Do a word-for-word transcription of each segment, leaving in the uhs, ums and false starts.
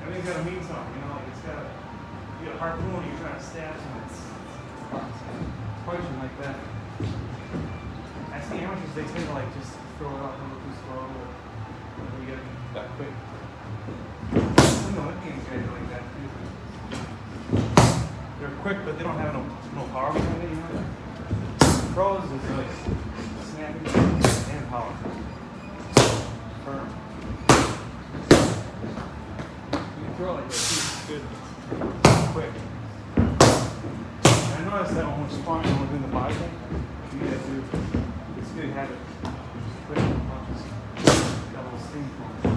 Everything's got to mean something, you know, like it's got to be a harpoon and you're trying to stab someone. It's, it's function like that. I see amateurs, they tend to like just throw it off a little too slow or you get that quick. Some of the Olympians guys are like that too. They're quick, but they don't have no, no power behind it, you know? Pros is like snapping and power. Firm. You can throw like that too. It's good. Quick. And I noticed that when we're sparring and we're doing the body thing, you gotta do, it's good to have it. Quick punches. Got a little sting to it.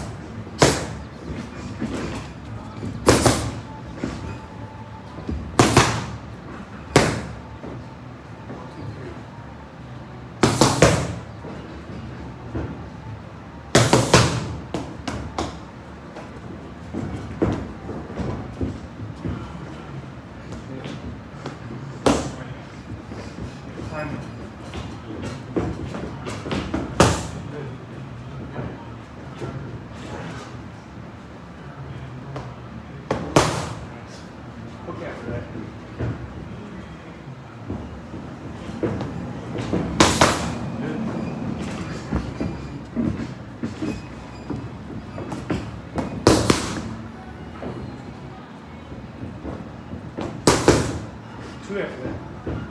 Look after that. Two after that.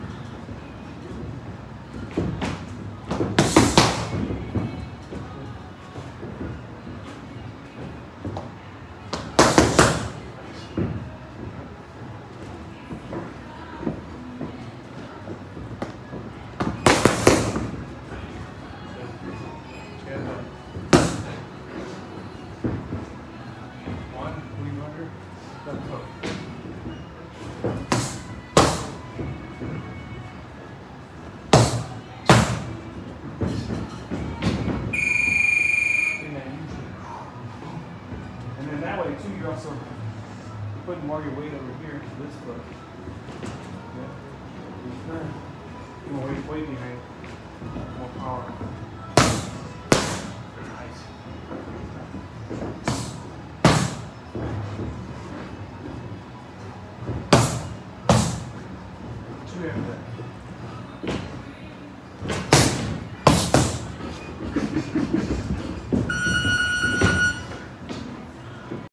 One, leave under, left hook. And then that way too, you're also putting more of your weight over here into this foot. Yeah. You want weight, weight behind it. More power. Nice. Two after that.